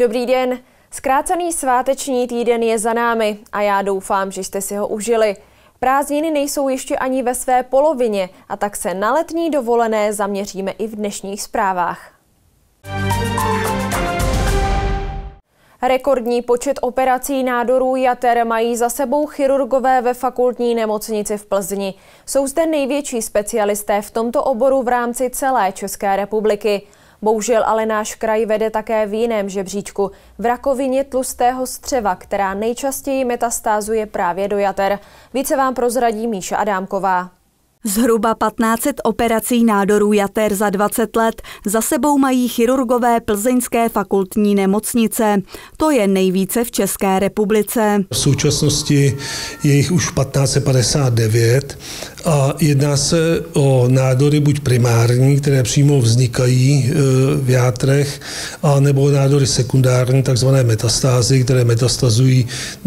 Dobrý den, zkrácený sváteční týden je za námi a já doufám, že jste si ho užili. Prázdniny nejsou ještě ani ve své polovině a tak se na letní dovolené zaměříme i v dnešních zprávách. Rekordní počet operací nádorů jater mají za sebou chirurgové ve fakultní nemocnici v Plzni. Jsou zde největší specialisté v tomto oboru v rámci celé České republiky. Bohužel ale náš kraj vede také v jiném žebříčku, v rakovině tlustého střeva, která nejčastěji metastázuje právě do jater. Více vám prozradí Míša Adámková. Zhruba 1500 operací nádorů jater za 20 let za sebou mají chirurgové plzeňské fakultní nemocnice. To je nejvíce v České republice. V současnosti je jich už 1559 a jedná se o nádory buď primární, které přímo vznikají v játrech, nebo nádory sekundární, takzvané metastázy, které metastazují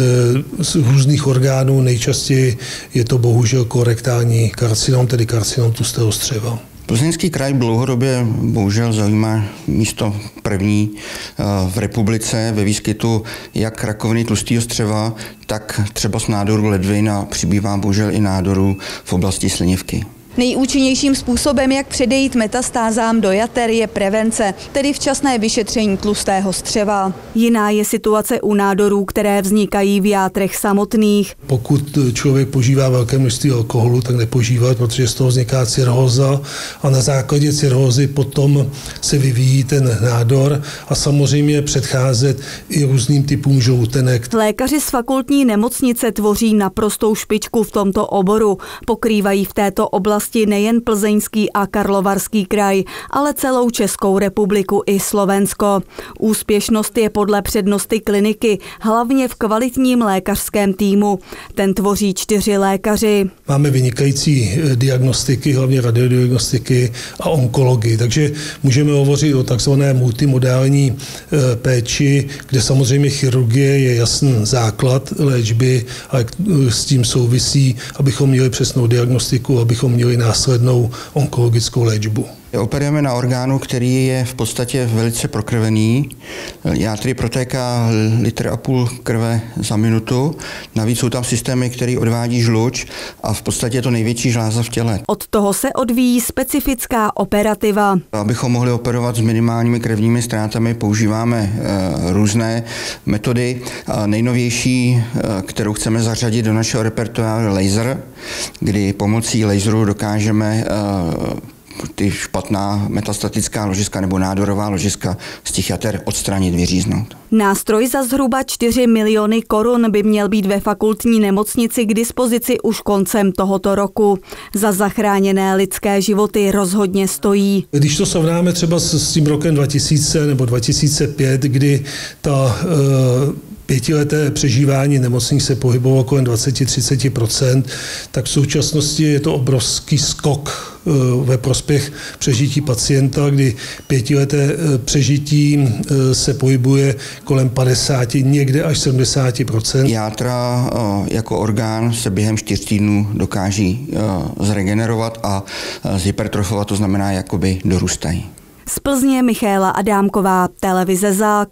z různých orgánů. Nejčastěji je to bohužel korektální karcinom, tedy karcinom tlustého střeva. Plzeňský kraj dlouhodobě bohužel zaujímá místo první v republice ve výskytu jak rakoviny tlustého střeva, tak třeba z nádoru ledvin a přibývá bohužel i nádorů v oblasti slinivky. Nejúčinnějším způsobem, jak předejít metastázám do jater, je prevence, tedy včasné vyšetření tlustého střeva. Jiná je situace u nádorů, které vznikají v játrech samotných. Pokud člověk požívá velké množství alkoholu, tak nepožívat, protože z toho vzniká cirhóza a na základě cirhózy potom se vyvíjí ten nádor a samozřejmě předcházet i různým typům žloutenek. Lékaři z fakultní nemocnice tvoří naprostou špičku v tomto oboru. Pokrývají v této oblasti nejen Plzeňský a Karlovarský kraj, ale celou Českou republiku i Slovensko. Úspěšnost je podle přednosty kliniky hlavně v kvalitním lékařském týmu. Ten tvoří 4 lékaři. Máme vynikající diagnostiky, hlavně radiodiagnostiky a onkologii, takže můžeme hovořit o takzvané multimodální péči, kde samozřejmě chirurgie je jasný základ léčby a s tím souvisí, abychom měli přesnou diagnostiku, abychom měli následnou onkologickou léčbu. Operujeme na orgánu, který je v podstatě velice prokrvený. Játry protéká 1,5 litru krve za minutu. Navíc jsou tam systémy, které odvádí žluč a v podstatě je to největší žláza v těle. Od toho se odvíjí specifická operativa. Abychom mohli operovat s minimálními krevními ztrátami, používáme různé metody. Nejnovější, kterou chceme zařadit do našeho repertoáru, je laser, kdy pomocí laseru dokážeme ty špatná metastatická ložiska nebo nádorová ložiska z těch jater odstranit, vyříznout. Nástroj za zhruba 4 miliony korun by měl být ve fakultní nemocnici k dispozici už koncem tohoto roku. Za zachráněné lidské životy rozhodně stojí. Když to srovnáme třeba s tím rokem 2000 nebo 2005, kdy ta 5leté přežívání nemocných se pohybovalo kolem 20-30%, tak v současnosti je to obrovský skok ve prospěch přežití pacienta, kdy 5leté přežití se pohybuje kolem 50, někde až 70%. Játra jako orgán se během 4 týdnů dokáží zregenerovat a zhypertrofovat, to znamená, jakoby dorůstají. Z Plzně Michaela Adámková, televize ZAK.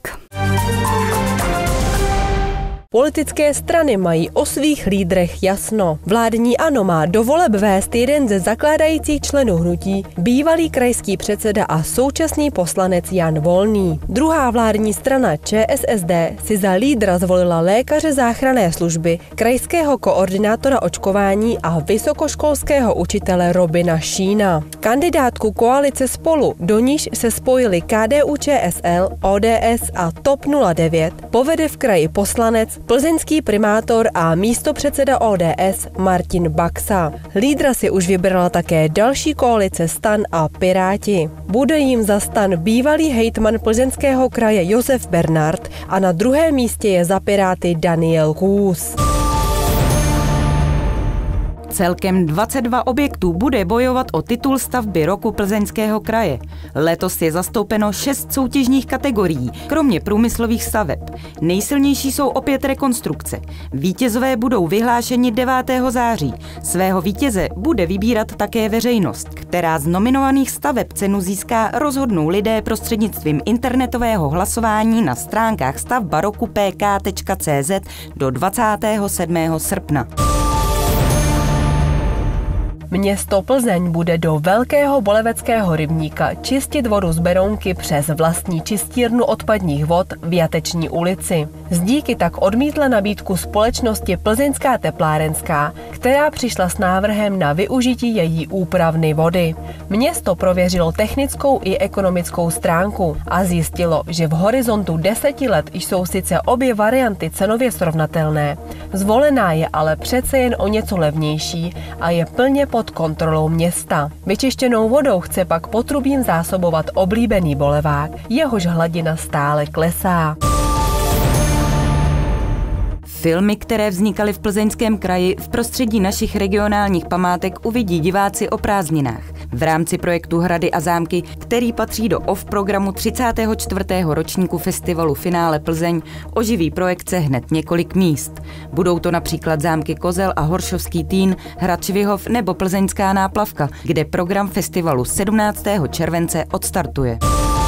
Politické strany mají o svých lídrech jasno. Vládní ANO má do voleb vést jeden ze zakládajících členů hnutí, bývalý krajský předseda a současný poslanec Jan Volný. Druhá vládní strana ČSSD si za lídra zvolila lékaře záchranné služby, krajského koordinátora očkování a vysokoškolského učitele Robina Šína. Kandidátku koalice Spolu, do níž se spojili KDU-ČSL, ODS a TOP 09, povede v kraji poslanec, plzeňský primátor a místopředseda ODS Martin Baxa. Lídra si už vybrala také další koalice STAN a Piráti. Bude jim za STAN bývalý hejtman Plzeňského kraje Josef Bernard a na druhém místě je za Piráty Daniel Kůs. Celkem 22 objektů bude bojovat o titul stavby roku Plzeňského kraje. Letos je zastoupeno 6 soutěžních kategorií, kromě průmyslových staveb. Nejsilnější jsou opět rekonstrukce. Vítězové budou vyhlášeni 9. září. Svého vítěze bude vybírat také veřejnost, která z nominovaných staveb cenu získá, rozhodnou lidé prostřednictvím internetového hlasování na stránkách stavbaroku.pk.cz do 27. srpna. Město Plzeň bude do velkého boleveckého rybníka čistit vodu z Berounky přes vlastní čistírnu odpadních vod v Jateční ulici. Zdíky tak odmítla nabídku společnosti Plzeňská teplárenská, která přišla s návrhem na využití její úpravny vody. Město prověřilo technickou i ekonomickou stránku a zjistilo, že v horizontu 10 let jsou sice obě varianty cenově srovnatelné. Zvolená je ale přece jen o něco levnější a je plně pod kontrolou města. Vyčištěnou vodou chce pak potrubím zásobovat oblíbený Bolevák, jehož hladina stále klesá. Filmy, které vznikaly v Plzeňském kraji v prostředí našich regionálních památek, uvidí diváci o prázdninách. V rámci projektu Hrady a zámky, který patří do OFF programu 34. ročníku festivalu Finále Plzeň, oživí projekce hned několik míst. Budou to například zámky Kozel a Horšovský Týn, Hrad Švihov nebo Plzeňská náplavka, kde program festivalu 17. července odstartuje.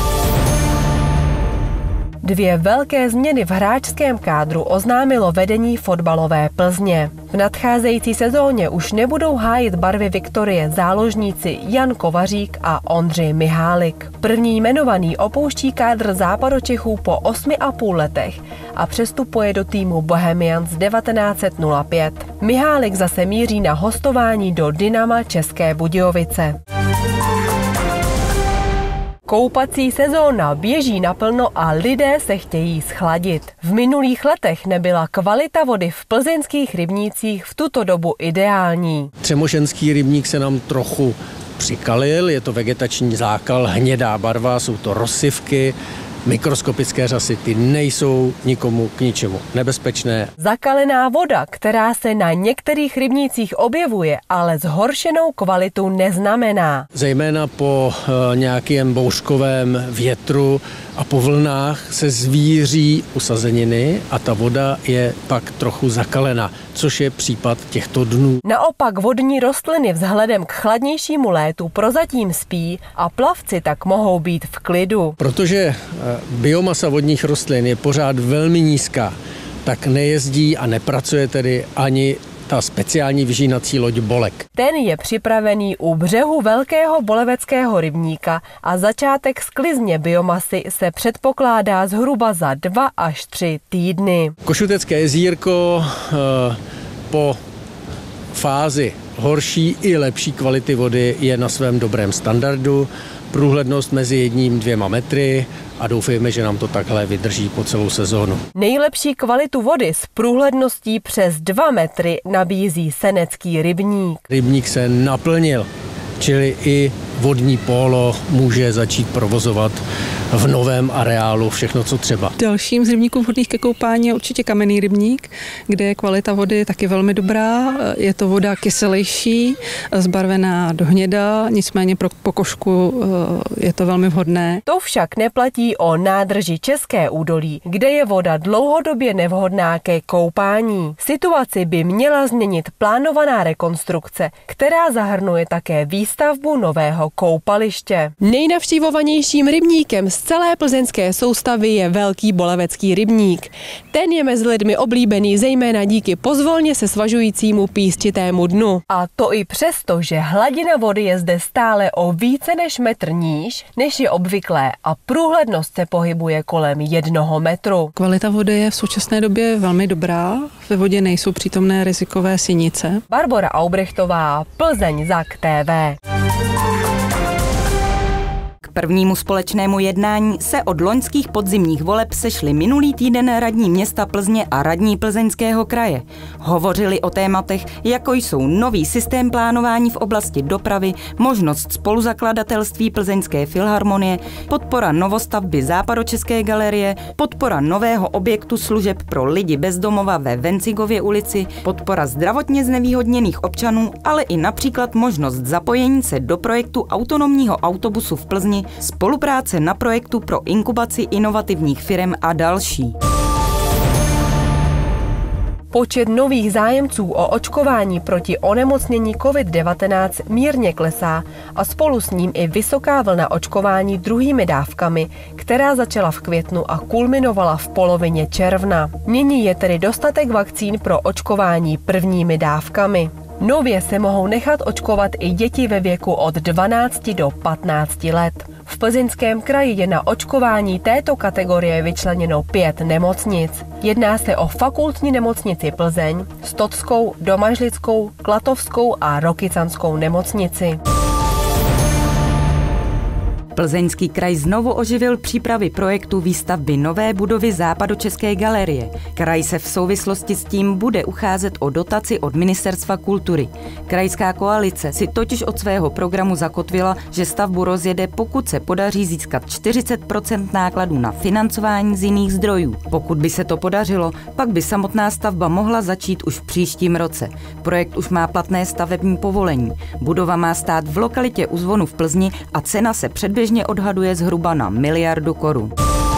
2 velké změny v hráčském kádru oznámilo vedení fotbalové Plzně. V nadcházející sezóně už nebudou hájit barvy Viktorie záložníci Jan Kovařík a Ondřej Mihálik. První jmenovaný opouští kádr Západočechů po 8,5 letech a přestupuje do týmu Bohemians 1905. Mihálik zase míří na hostování do Dynama České Budějovice. Koupací sezóna běží naplno a lidé se chtějí schladit. V minulých letech nebyla kvalita vody v plzeňských rybnících v tuto dobu ideální. Třemošenský rybník se nám trochu přikalil, je to vegetační zákal, hnědá barva, jsou to rozsyvky, mikroskopické řasy, ty nejsou nikomu k ničemu nebezpečné. Zakalená voda, která se na některých rybnících objevuje, ale zhoršenou kvalitu neznamená. Zejména po nějakém bouřkovém větru a po vlnách se zvíří usazeniny a ta voda je pak trochu zakalená, což je případ těchto dnů. Naopak vodní rostliny vzhledem k chladnějšímu létu prozatím spí a plavci tak mohou být v klidu. Protože biomasa vodních rostlin je pořád velmi nízká, tak nejezdí a nepracuje tedy ani ta speciální vyžínací loď Bolek. Ten je připravený u břehu velkého boleveckého rybníka a začátek sklizně biomasy se předpokládá zhruba za 2 až 3 týdny. Košutecké jezírko po fázi horší i lepší kvality vody je na svém dobrém standardu. Průhlednost mezi 1–2 metry a doufejme, že nám to takhle vydrží po celou sezónu. Nejlepší kvalitu vody s průhledností přes 2 metry nabízí Senecký rybník. Rybník se naplnil, čili i vodní pólo může začít provozovat v novém areálu všechno, co třeba. Dalším z rybníků vhodných ke koupání je určitě Kamenný rybník, kde je kvalita vody taky velmi dobrá. Je to voda kyselější, zbarvená do hněda, nicméně pro pokožku je to velmi vhodné. To však neplatí o nádrži České údolí, kde je voda dlouhodobě nevhodná ke koupání. Situaci by měla změnit plánovaná rekonstrukce, která zahrnuje také výstavbu nového koupaliště. Nejnavštívovanějším rybníkem z celé plzeňské soustavy je Velký bolevecký rybník. Ten je mezi lidmi oblíbený zejména díky pozvolně se svažujícímu písčitému dnu. A to i přesto, že hladina vody je zde stále o více než metr níž, než je obvyklé a průhlednost se pohybuje kolem 1 metru. Kvalita vody je v současné době velmi dobrá, ve vodě nejsou přítomné rizikové sinice. Barbora Aubrechtová, Plzeň ZAK TV. prvnímu společnému jednání se od loňských podzimních voleb sešli minulý týden radní města Plzně a radní Plzeňského kraje. Hovořili o tématech, jako jsou nový systém plánování v oblasti dopravy, možnost spoluzakladatelství Plzeňské filharmonie, podpora novostavby Západočeské galerie, podpora nového objektu služeb pro lidi bez domova ve Vencigově ulici, podpora zdravotně znevýhodněných občanů, ale i například možnost zapojení se do projektu autonomního autobusu v Plzni, spolupráce na projektu pro inkubaci inovativních firem a další. Počet nových zájemců o očkování proti onemocnění COVID-19 mírně klesá a spolu s ním i vysoká vlna očkování druhými dávkami, která začala v květnu a kulminovala v polovině června. Nyní je tedy dostatek vakcín pro očkování prvními dávkami. Nově se mohou nechat očkovat i děti ve věku od 12 do 15 let. V Plzeňském kraji je na očkování této kategorie vyčleněno 5 nemocnic. Jedná se o Fakultní nemocnici Plzeň, Stotskou, Domažlickou, Klatovskou a Rokycanskou nemocnici. Plzeňský kraj znovu oživil přípravy projektu výstavby nové budovy Západočeské galerie. Kraj se v souvislosti s tím bude ucházet o dotaci od Ministerstva kultury. Krajská koalice si totiž od svého programu zakotvila, že stavbu rozjede, pokud se podaří získat 40% nákladů na financování z jiných zdrojů. Pokud by se to podařilo, pak by samotná stavba mohla začít už v příštím roce. Projekt už má platné stavební povolení. Budova má stát v lokalitě u Zvonu v Plzni a cena se předběžně odhaduje zhruba na 1 miliardu korun.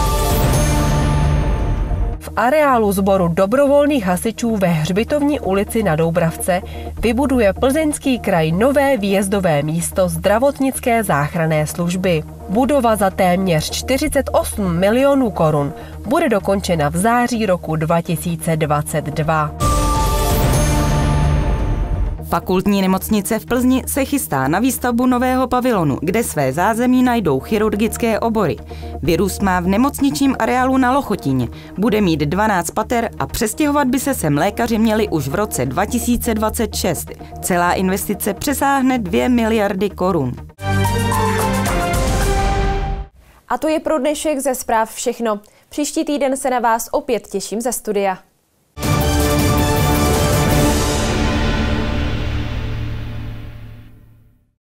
V areálu sboru dobrovolných hasičů ve Hřbitovní ulici na Doubravce vybuduje Plzeňský kraj nové výjezdové místo zdravotnické záchranné služby. Budova za téměř 48 milionů korun bude dokončena v září roku 2022. Fakultní nemocnice v Plzni se chystá na výstavbu nového pavilonu, kde své zázemí najdou chirurgické obory. Vyrůst má v nemocničním areálu na Lochotíně. Bude mít 12 pater a přestěhovat by se sem lékaři měli už v roce 2026. Celá investice přesáhne 2 miliardy korun. A to je pro dnešek ze zpráv všechno. Příští týden se na vás opět těším ze studia.